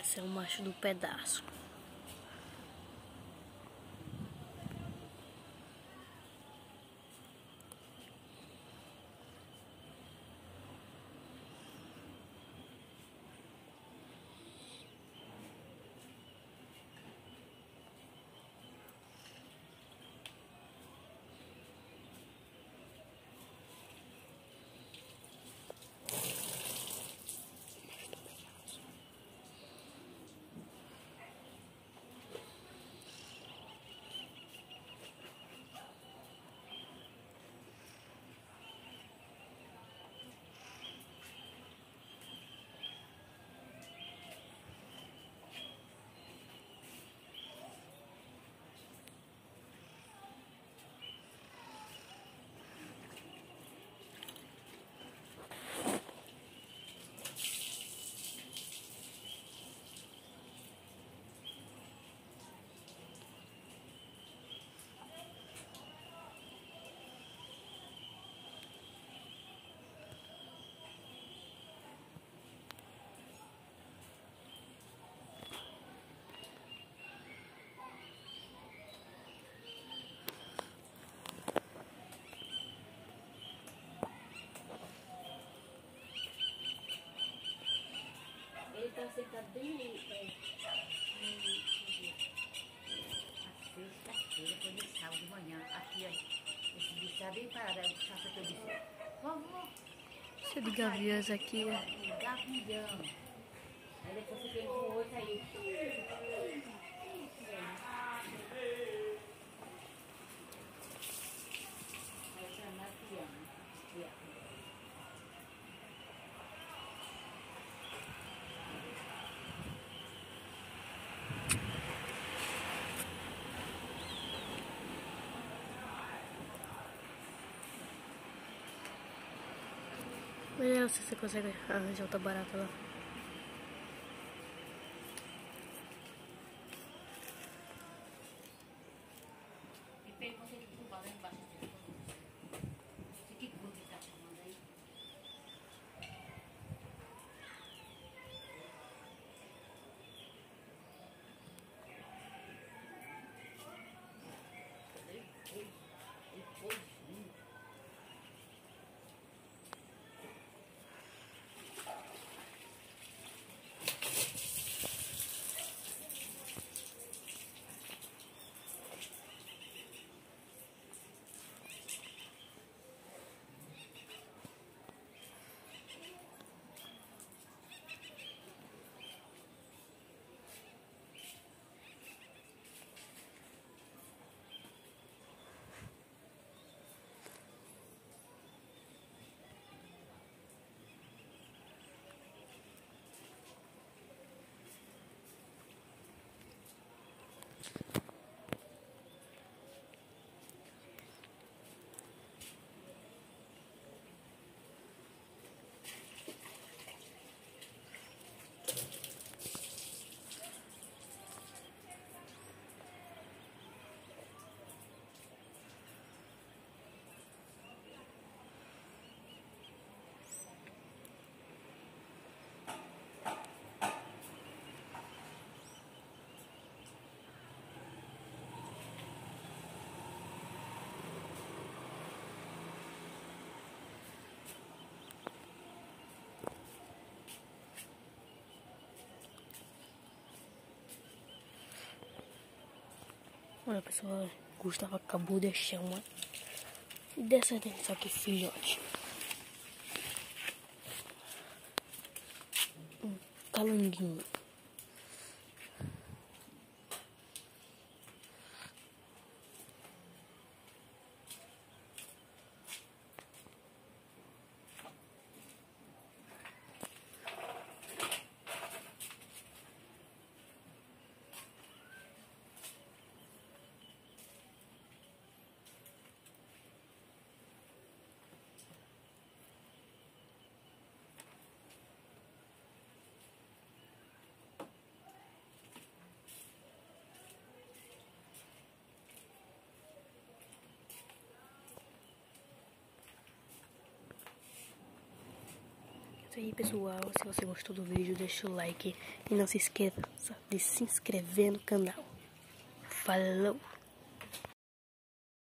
Esse é o macho do pedaço. Ele está sentado bem ali, sexta-feira, foi de sábado de manhã. Aqui, ó, esse bicho está bem parado. Aí o chato que eu disse, vovó. Cheio de gaviões aqui, ó. Gavião. Aí depois fiquei com o outro aí. Aí eu chamei a piano. Olha se você consegue arranjar outra barata lá. E pega você que tu lá embaixo. Você que curte que tá chamando aí. Olha pessoal, Gustavo acabou de achar uma descendência aqui, filhote. Um calanguinho. aí, pessoal. Se você gostou do vídeo, deixa o like e não se esqueça de se inscrever no canal. Falou!